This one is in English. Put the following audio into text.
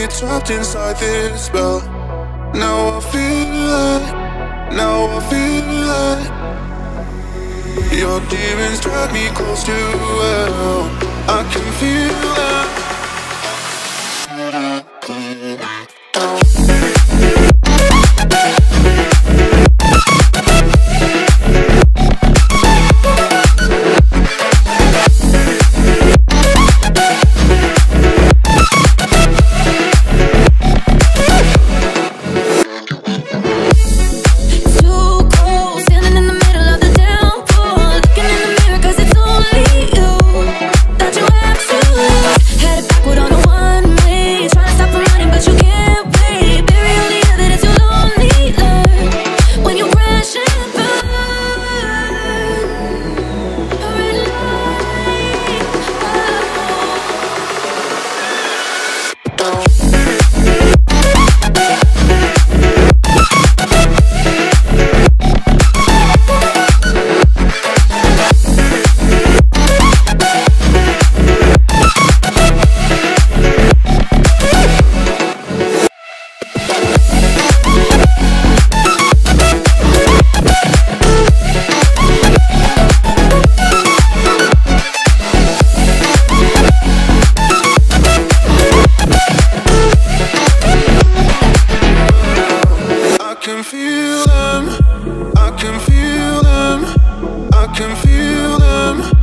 trapped inside this spell. Now I feel it, now I feel it. Your demons drag me close to hell. I can feel it. I can feel them, I can feel them.